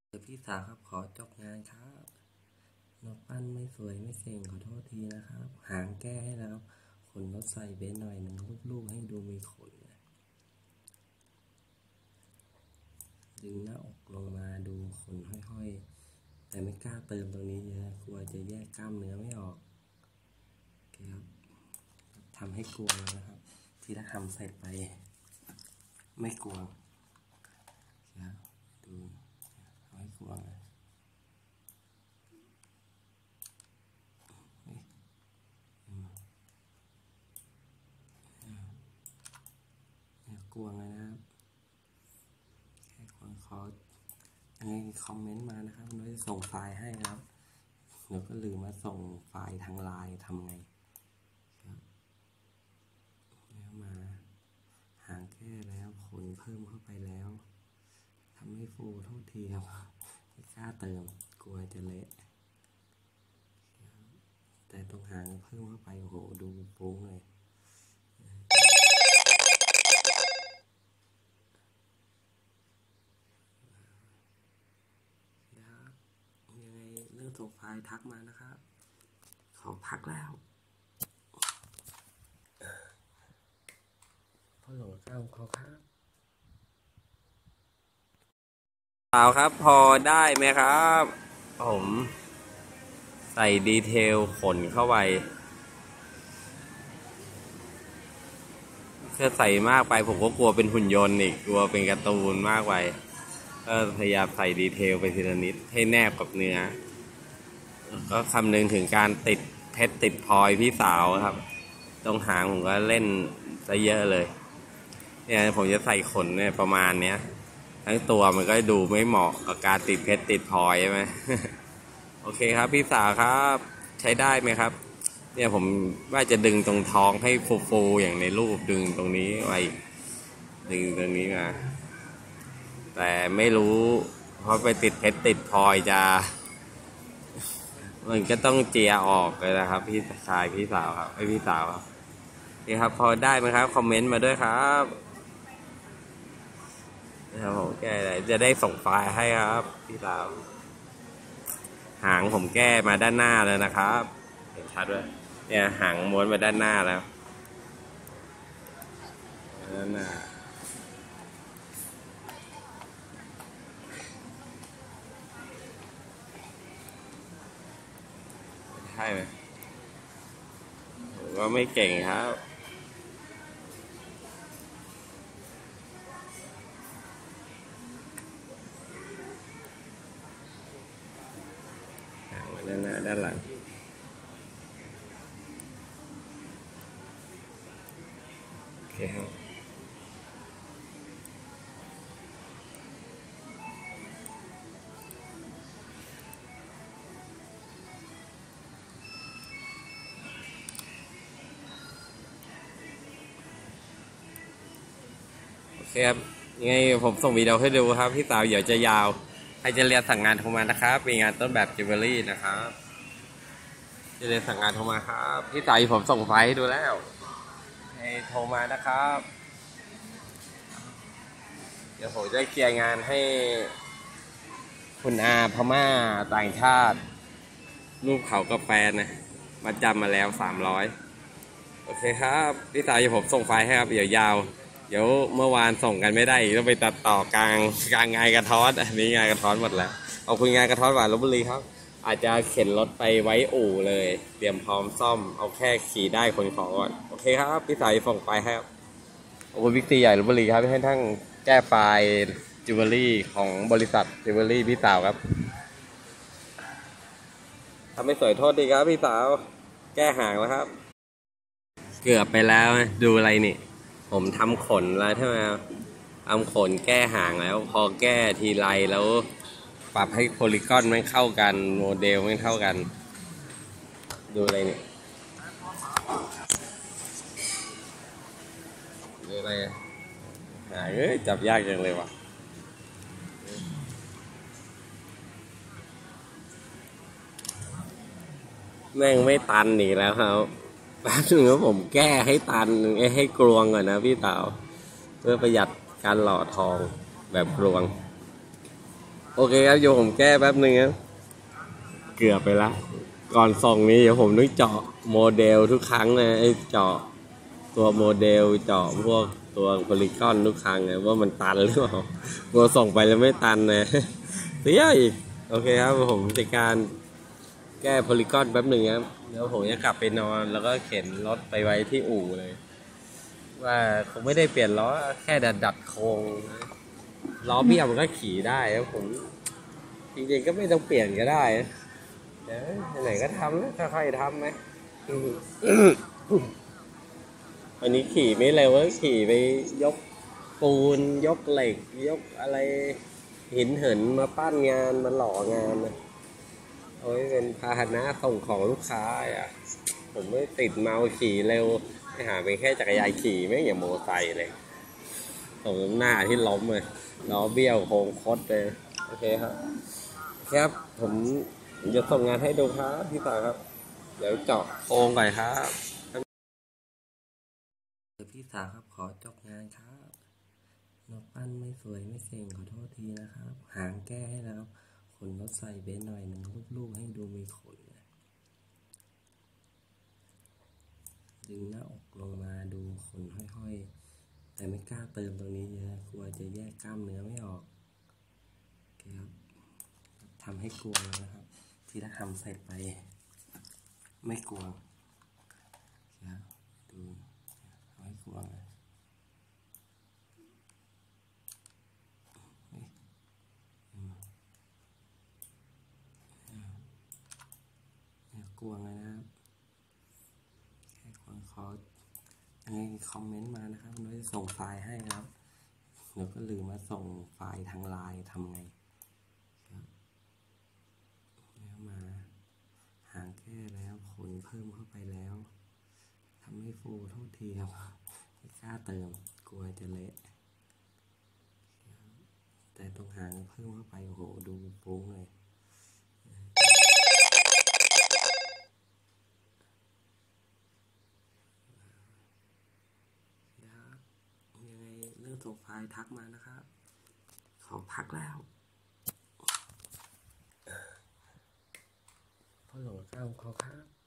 พี่สาวครับขอจบงานครับนกปั้นไม่สวยไม่เก่งขอโทษทีนะครับหางแก้ให้แล้วขนรถใส่เบนซ์หน่อยหนึ่งลูกๆให้ดูมีขนดึงหน้าอกลงมาดูขนห้อยๆแต่ไม่กล้าเติมตรงนี้เยอะกลัวจะแยกกล้ามเนื้อไม่ออกโอเคครับทำให้กลัวนะครับที่ถ้าทำเสร็จไปไม่กลัวครับดูทำให้กลัวนะกลัวไงนะครับแค่คนขอยังไงคอมเมนต์มานะครับน้อยจะส่งไฟล์ให้ครับเดี๋ยวก็ลืมมาส่งไฟล์ทางไลน์ทำไงครับแล้วมาหางแก้แล้วขนเพิ่มเข้าไปแล้วทำให้ฟูโทษทีครับไม่กล้าเติมกลัวจะเละแต่ตรงหางเพิ่มเข้าไปโอ้โหดูฟุ้งเลยครับยังไงเรื่องส่งไฟล์ทักมานะครับขอพักแล้วพ่อหลวงข้าวเขาครับเปล่าครับพอได้ไหมครับผมใส่ดีเทลขนเข้าไปถ้าใส่มากไปผมก็กลัวเป็นหุ่นยนต์อีกกลัวเป็นการ์ตูนมากไปก็พยายามใส่ดีเทลไปทีละนิดให้แนบกับเนื้อก็คำนึงถึงการติดเพชรติดพลอยพี่สาวครับตรงหางผมก็เล่นซะเยอะเลยเนี่ยผมจะใส่ขนเนี่ยประมาณเนี้ยทั้งตัวมันก็ดูไม่เหมาะกับการติดเพชรติดพลอยใช่ไหม โอเคครับพี่สาวครับใช้ได้ไหมครับเนี่ยผมว่าจะดึงตรงท้องให้ฟูๆอย่างในรูปดึงตรงนี้ไว้ดึงตรงนี้มาแต่ไม่รู้เพราะไปติดเพชรติดพลอยจะมันก็ต้องเจียออกเลยนะครับพี่ชายพี่สาวครับไอพี่สาวครับนี่ครับพอได้ไหมครับคอมเมนต์มาด้วยครับนะครับผมแก้เลยจะได้ส่งไฟล์ให้ครับพี่สาวหางผมแก้มาด้านหน้าเลยนะครับเห็นชัดด้วยเนี่ยหางม้วนมาด้านหน้าแล้วด้านหน้าใช่ไหมผมก็ไม่เก่งครับหางมาด้านหน้าด้านหลังโอเคครับโอเคครับยังไงผมส่งวิดีโอให้ดูครับพี่สาวเดี๋ยวจะยาวใครจะเรียนสั่งงานโทรมานะครับมีงานต้นแบบจิวเวลรี่นะครับจะเรียนสั่งงานโทรมาครับพี่สาวผมส่งไฟล์ให้ดูแล้วให้โทรมานะครับเดี๋ยวผมจะเคลียร์งานให้คุณอาพม่าต่างชาติรูปเขากับแฟนนะมาจำมาแล้ว300โอเคครับพี่สาวผมส่งไฟล์ให้ครับเดี๋ยวยาวเดี๋ยวเมื่อวานส่งกันไม่ได้ต้องไปตัดต่อกลางงานกระท้อนอันนี้งานกระท้อนหมดแล้วเอาคุยงานกระท้อนหวานลพบุรีครับอาจจะเข็นรถไปไว้อู่เลยเตรียมพร้อมซ่อมเอาแค่ขี่ได้คนขอก่อนโอเคครับพี่สาวส่งไฟล์ให้ครับขอบคุณบิ๊กซีใหญ่ลพบุรีครับที่ให้ทั้งแก้ไฟล์จิวเวลรี่ของบริษัทจิวเวลรี่พี่สาวครับทำไม่สวยโทษดีครับพี่สาวแก้ห่างแล้วครับเกือบไปแล้วดูอะไรนี่ผมทำขนแล้วใช่ไหมทำขนแก้ห่างแล้วพอแก้ทีไรแล้วปรับให้โพลีกอนไม่เข้ากันโมเดลไม่เข้ากันดูอะไรนี่ดูอะไรหาจับยากจังเลยว่ะแม่งไม่ตันอีกแล้วครับแป๊บนึงว่าผมแก้ให้ตันให้กลวงก่อนนะพี่เต๋าเพื่อประหยัดการหล่อทองแบบกลวงโอเคครับเดี๋ยวผมแก้แป๊บนึงครับเกือบไปละก่อนส่งนี้เดี๋ยวผมต้องเจาะโมเดลทุกครั้งนะไอ้เจาะตัวโมเดลเจาะพวกตัวโพลีกอนทุกครั้งนะว่ามันตันหรือเปล่าตัวส่งไปแล้วไม่ตันนะเสียอีกโอเคครับผมจัดการแก้โพลีกอนแป๊บหนึ่งครับเดี๋ยวผมจะกลับไปนอนแล้วก็เข็นรถไปไว้ที่อู่เลยว่าคงไม่ได้เปลี่ยนล้อแค่ดัดโครงล้อเบี้ยวมันก็ขี่ได้ครับผมจริงๆก็ไม่ต้องเปลี่ยนก็ได้เดี๋ยวไหนก็ทำนะค่อยๆทำไหมอันนี้ขี่ไม่เร็วก็ขี่ไปยกปูนยกเหล็กยกอะไรหินเหินมาปั้นงานมาหล่องานนะเอาไว้เป็นพาหนะส่งของลูกค้าอ่ะผมไม่ติดเมาขี่เร็วไปหาเป็นแค่จักรยานขี่ไม่อย่างโมอไซค์เลยตรงหน้าที่ล้มเลยล้อเบี้ยวโค้งคดเลยโอเคครับผมจะส่งงานให้ดูครับพี่สาวครับเดี๋ยวเจาะโครงก่อนครับพี่สาวครับขอจบงานครับนกปั้นไม่สวยไม่เก่งขอโทษทีนะครับหางแก้ให้แล้วขนรถใส่เบนหน่อยหนึ่งลูกๆให้ดูมีขนดึงหน้าอกลงมาดูขนห้อยๆแต่ไม่กล้าเติมตรงนี้เยอะกลัวจะแยกกล้ามเนื้อไม่ออกครับทำให้กลัวนะครับที่ถ้าทำเสร็จไปไม่กลัวครับดูไม่กลัวนะกลัวเลยนะครับแค่คนขอยังไงคอมเมนต์มานะครับเราจะส่งไฟล์ให้ครับเดี๋ยวก็ลืมมาส่งไฟล์ทางไลน์ทำไงครับแล้วมาหางแก้แล้วขนเพิ่มเข้าไปแล้วทำให้ฟูโทษทีครับไม่กล้าเติมกลัวจะเละแต่ตรงหางเพิ่มเข้าไปโอ้โหดูปุ้งเลยยังไงเรื่องส่งไฟล์ทักมานะครับขอพักแล้วพ่อหลวงเก้าขอครับ